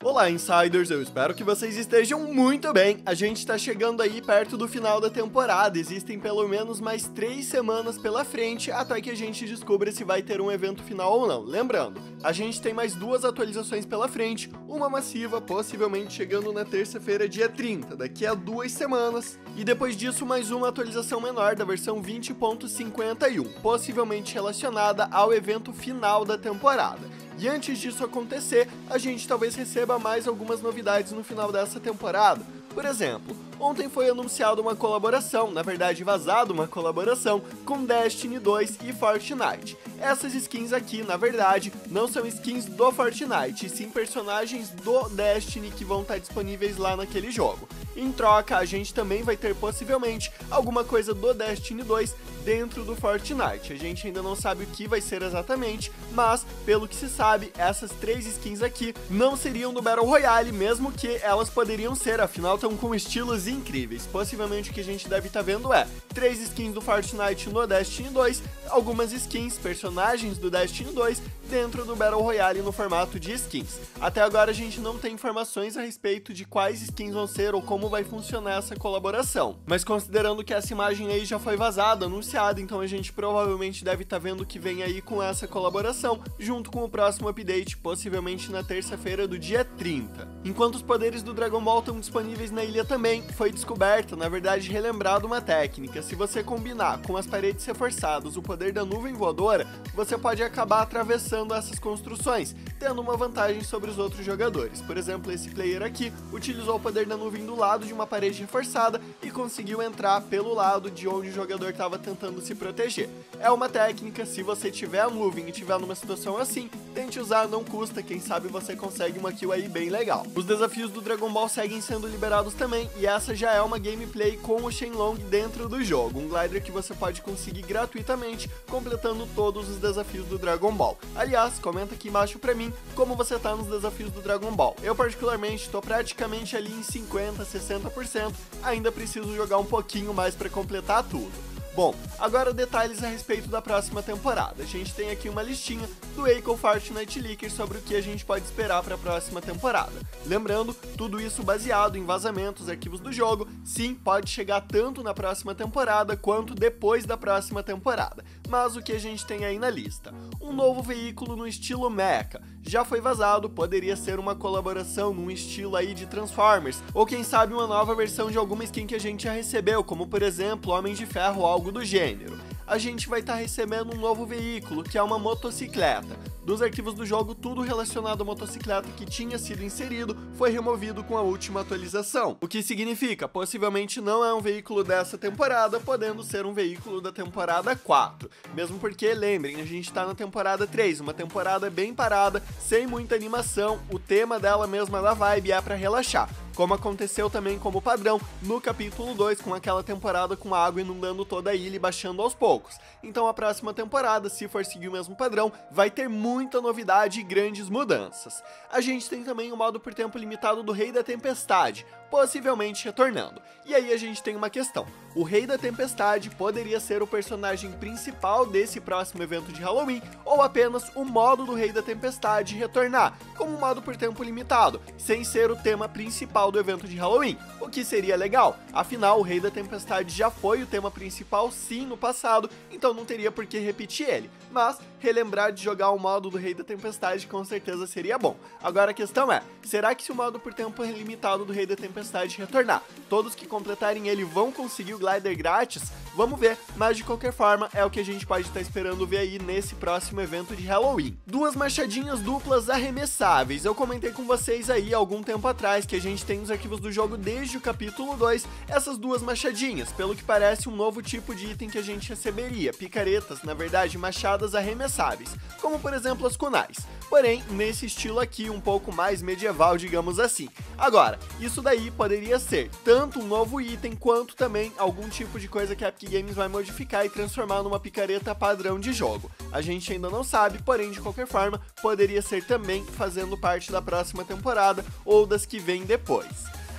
Olá, Insiders! Eu espero que vocês estejam muito bem. A gente está chegando aí perto do final da temporada. Existem pelo menos mais 3 semanas pela frente até que a gente descubra se vai ter um evento final ou não. Lembrando, a gente tem mais 2 atualizações pela frente, uma massiva, possivelmente chegando na terça-feira, dia 30, daqui a 2 semanas, e depois disso mais uma atualização menor da versão 20.51, possivelmente relacionada ao evento final da temporada. E antes disso acontecer, a gente talvez receba mais algumas novidades no final dessa temporada. Por exemplo, ontem foi anunciada uma colaboração, na verdade vazada uma colaboração, com Destiny 2 e Fortnite. Essas skins aqui, na verdade, não são skins do Fortnite, e sim personagens do Destiny que vão estar disponíveis lá naquele jogo. Em troca, a gente também vai ter possivelmente alguma coisa do Destiny 2 dentro do Fortnite. A gente ainda não sabe o que vai ser exatamente, mas pelo que se sabe, essas 3 skins aqui não seriam do Battle Royale, mesmo que elas poderiam ser, afinal estão com estilos incríveis. Possivelmente o que a gente deve estar vendo é 3 skins do Fortnite no Destiny 2, algumas skins, personagens do Destiny 2 dentro do Battle Royale no formato de skins. Até agora a gente não tem informações a respeito de quais skins vão ser ou como vai funcionar essa colaboração, mas considerando que essa imagem aí já foi vazada, anunciada, então a gente provavelmente deve estar vendo que vem aí com essa colaboração, junto com o próximo update, possivelmente na terça-feira do dia 30. Enquanto os poderes do Dragon Ball estão disponíveis na ilha também, foi descoberta, na verdade relembrada uma técnica. Se você combinar com as paredes reforçadas o poder da nuvem voadora, você pode acabar atravessando essas construções, tendo uma vantagem sobre os outros jogadores. Por exemplo, esse player aqui utilizou o poder da nuvem do lado de uma parede reforçada e conseguiu entrar pelo lado de onde o jogador estava tentando se proteger. É uma técnica, se você tiver a nuvem e tiver numa situação assim, tente usar, não custa, quem sabe você consegue uma kill aí bem legal. Os desafios do Dragon Ball seguem sendo liberados também, e essa já é uma gameplay com o Shenlong dentro do jogo, um glider que você pode conseguir gratuitamente, completando todos os desafios do Dragon Ball. Aliás, comenta aqui embaixo pra mim como você tá nos desafios do Dragon Ball. Eu particularmente tô praticamente ali em 50, 60%, ainda preciso jogar um pouquinho mais pra completar tudo. Bom, agora detalhes a respeito da próxima temporada. A gente tem aqui uma listinha do Eiko Fortnite Leaker sobre o que a gente pode esperar para a próxima temporada. Lembrando, tudo isso baseado em vazamentos, arquivos do jogo, sim, pode chegar tanto na próxima temporada quanto depois da próxima temporada. Mas o que a gente tem aí na lista? Um novo veículo no estilo Mecha. Já foi vazado, poderia ser uma colaboração num estilo aí de Transformers, ou quem sabe uma nova versão de alguma skin que a gente já recebeu, como por exemplo Homem de Ferro ou algo do gênero. A gente vai estar recebendo um novo veículo, que é uma motocicleta. Dos arquivos do jogo, tudo relacionado à motocicleta que tinha sido inserido foi removido com a última atualização. O que significa, possivelmente não é um veículo dessa temporada, podendo ser um veículo da temporada 4. Mesmo porque, lembrem, a gente está na temporada 3, uma temporada bem parada, sem muita animação, o tema dela mesma da vibe é para relaxar. Como aconteceu também como padrão no capítulo 2, com aquela temporada com a água inundando toda a ilha e baixando aos poucos. Então a próxima temporada, se for seguir o mesmo padrão, vai ter muita novidade e grandes mudanças. A gente tem também o modo por tempo limitado do Rei da Tempestade, possivelmente retornando. E aí a gente tem uma questão. O Rei da Tempestade poderia ser o personagem principal desse próximo evento de Halloween, ou apenas o modo do Rei da Tempestade retornar, como um modo por tempo limitado, sem ser o tema principal do evento de Halloween, o que seria legal. Afinal, o Rei da Tempestade já foi o tema principal sim no passado, então não teria por que repetir ele. Mas relembrar de jogar o modo do Rei da Tempestade com certeza seria bom. Agora a questão é, será que se o modo por tempo limitado do Rei da Tempestade retornar, todos que completarem ele vão conseguir o glider grátis? Vamos ver, mas de qualquer forma é o que a gente pode estar esperando ver aí nesse próximo evento de Halloween. 2 machadinhas duplas arremessáveis. Eu comentei com vocês aí algum tempo atrás que a gente tem nos arquivos do jogo desde o capítulo 2 essas 2 machadinhas, pelo que parece um novo tipo de item que a gente receberia, picaretas, na verdade machadas arremessáveis, como por exemplo as kunais. Porém, nesse estilo aqui um pouco mais medieval, digamos assim. Agora, isso daí poderia ser tanto um novo item quanto também algum tipo de coisa que a Epic Games vai modificar e transformar numa picareta padrão de jogo. A gente ainda não sabe, porém de qualquer forma poderia ser também fazendo parte da próxima temporada ou das que vêm depois.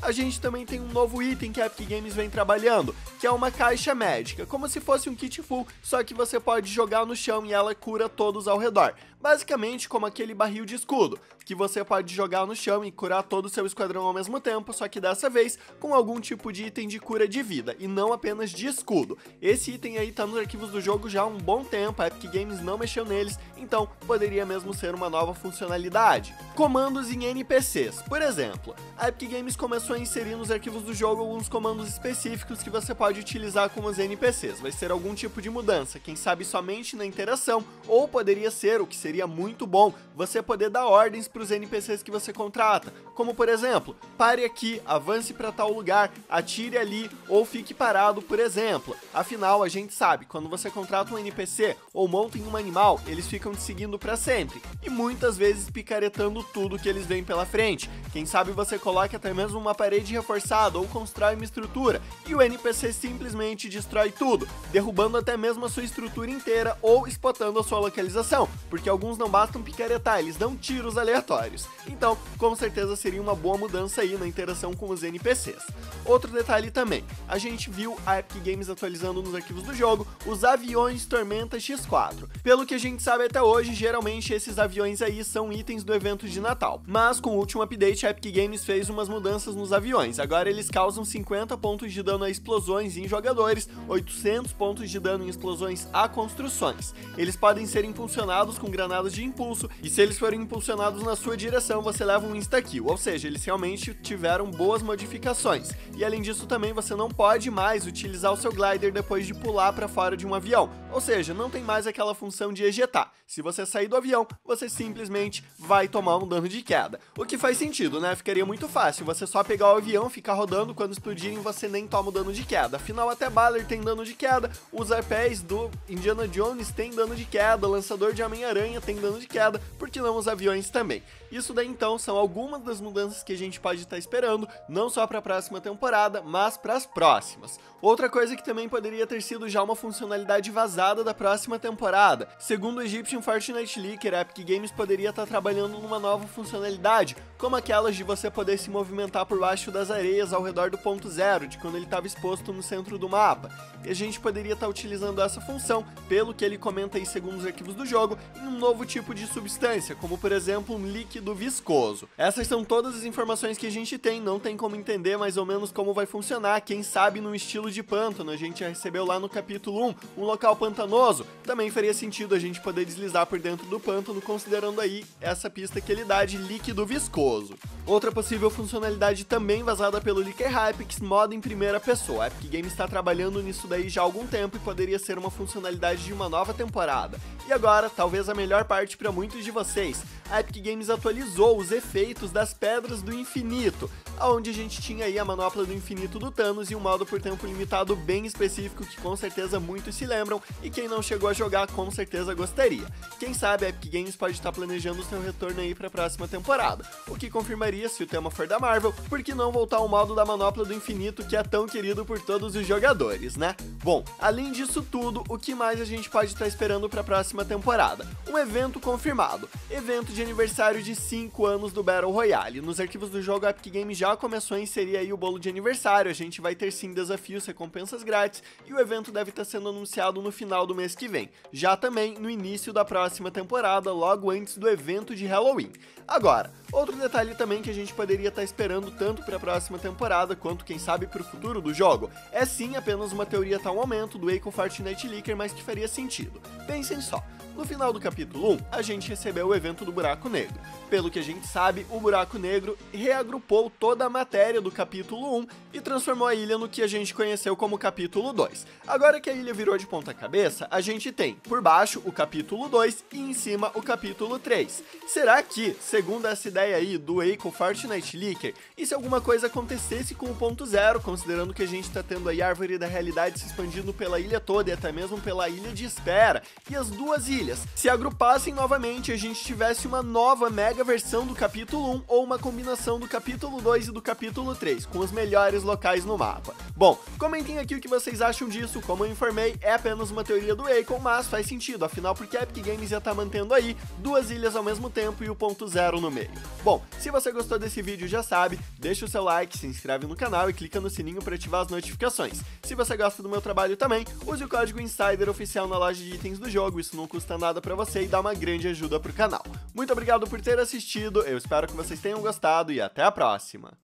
a gente também tem um novo item que a Epic Games vem trabalhando, que é uma caixa médica, como se fosse um kit full, só que você pode jogar no chão e ela cura todos ao redor. Basicamente como aquele barril de escudo, que você pode jogar no chão e curar todo o seu esquadrão ao mesmo tempo, só que dessa vez com algum tipo de item de cura de vida, e não apenas de escudo. Esse item aí tá nos arquivos do jogo já há um bom tempo, a Epic Games não mexeu neles, então poderia mesmo ser uma nova funcionalidade. Comandos em NPCs, por exemplo, a Epic Games começou a inserir nos arquivos do jogo alguns comandos específicos que você pode utilizar com os NPCs. Vai ser algum tipo de mudança, quem sabe somente na interação, ou poderia ser, o que seria muito bom, você poder dar ordens para os NPCs que você contrata, como por exemplo, pare aqui, avance para tal lugar, atire ali ou fique parado, por exemplo. Afinal, a gente sabe, quando você contrata um NPC ou monta em um animal, eles ficam te seguindo para sempre e muitas vezes picaretando tudo que eles veem pela frente. Quem sabe você coloca até mesmo uma parede reforçada ou constrói uma estrutura e o NPC simplesmente destrói tudo, derrubando até mesmo a sua estrutura inteira ou spotando a sua localização, porque alguns não bastam picaretar, eles dão tiros aleatórios. Então, com certeza seria uma boa mudança aí na interação com os NPCs. Outro detalhe também, a gente viu a Epic Games atualizando nos arquivos do jogo os aviões Tormenta X4. Pelo que a gente sabe até hoje, geralmente esses aviões aí são itens do evento de Natal, mas com o último update a Epic Games fez umas mudanças nos aviões. Agora eles causam 50 pontos de dano a explosões em jogadores, 800 pontos de dano em explosões a construções. Eles podem ser impulsionados com granadas de impulso, e se eles forem impulsionados na sua direção, você leva um insta-kill, ou seja, eles realmente tiveram boas modificações. E além disso também você não pode mais utilizar o seu glider depois de pular para fora de um avião, ou seja, não tem mais aquela função de ejetar. Se você sair do avião, você simplesmente vai tomar um dano de queda. O que faz sentido, né? Ficaria muito fácil você só pegar o avião, ficar rodando, quando explodirem você nem toma o dano de queda. Afinal, até Baller tem dano de queda, os arpéis do Indiana Jones tem dano de queda, o lançador de Homem-Aranha tem dano de queda, por que não os aviões também? Isso daí então são algumas das mudanças que a gente pode estar esperando, não só para a próxima temporada, mas para as próximas. Outra coisa que também poderia ter sido já uma funcionalidade vazada da próxima temporada. Segundo o Egyptian Fortnite Leaker, a Epic Games poderia estar trabalhando numa nova funcionalidade, como aquelas de você poder se movimentar por baixo das areias ao redor do ponto zero, de quando ele estava exposto no centro do mapa. E a gente poderia estar utilizando essa função, pelo que ele comenta aí segundo os arquivos do jogo, em um novo tipo de substância, como por exemplo um líquido viscoso. Essas são todas as informações que a gente tem, não tem como entender mais ou menos como vai funcionar, quem sabe no estilo de pântano. A gente já recebeu lá no capítulo 1 um local pantanoso, também faria sentido a gente poder deslizar por dentro do pântano, considerando aí essa pista que ele dá de líquido viscoso. Outra possível funcionalidade também vazada pelo Leaker Hypix, modo em primeira pessoa. A Epic Games está trabalhando nisso daí já há algum tempo e poderia ser uma funcionalidade de uma nova temporada. E agora, talvez a melhor parte para muitos de vocês, a Epic Games atualizou os efeitos das Pedras do Infinito, onde a gente tinha aí a manopla do infinito do Thanos e um modo por tempo limitado bem específico que com certeza muitos se lembram e quem não chegou a jogar com certeza gostaria. Quem sabe a Epic Games pode estar planejando seu retorno aí para a próxima temporada, o que confirmaria, se o tema for da Marvel, por que não voltar ao modo da manopla do infinito que é tão querido por todos os jogadores, né? Bom, além disso tudo, o que mais a gente pode estar esperando para a próxima temporada? Um evento confirmado, evento de aniversário de 5 anos do Battle Royale. Nos arquivos do jogo a Epic Games já começou a inserir aí o bolo de aniversário, a gente vai ter sim desafios, recompensas grátis e o evento deve estar sendo anunciado no final do mês que vem, já também no início da próxima temporada, logo antes do evento de Halloween. Agora, outro detalhe também que a gente poderia estar esperando tanto para a próxima temporada quanto quem sabe para o futuro do jogo, é sim apenas uma teoria até o momento do Eiko Fortnite Leaker, mas que faria sentido. Pensem só. No final do capítulo 1, a gente recebeu o evento do Buraco Negro. Pelo que a gente sabe, o Buraco Negro reagrupou toda a matéria do capítulo 1 e transformou a ilha no que a gente conheceu como capítulo 2. Agora que a ilha virou de ponta cabeça, a gente tem por baixo o capítulo 2 e em cima o capítulo 3. Será que, segundo essa ideia aí do Eiko Fortnite Leaker, e se alguma coisa acontecesse com o ponto zero, considerando que a gente tá tendo aí a árvore da realidade se expandindo pela ilha toda e até mesmo pela ilha de espera, e as duas ilhas ilhas. Se agrupassem novamente e a gente tivesse uma nova mega versão do capítulo 1 ou uma combinação do capítulo 2 e do capítulo 3, com os melhores locais no mapa. Bom, comentem aqui o que vocês acham disso. Como eu informei, é apenas uma teoria do Akon, mas faz sentido, afinal porque a Epic Games ia estar mantendo aí 2 ilhas ao mesmo tempo e o ponto zero no meio. Bom, se você gostou desse vídeo já sabe, deixa o seu like, se inscreve no canal e clica no sininho para ativar as notificações. Se você gosta do meu trabalho também, use o código INSIDER oficial na loja de itens do jogo, isso não custa nada para você e dá uma grande ajuda pro canal. Muito obrigado por ter assistido, eu espero que vocês tenham gostado e até a próxima!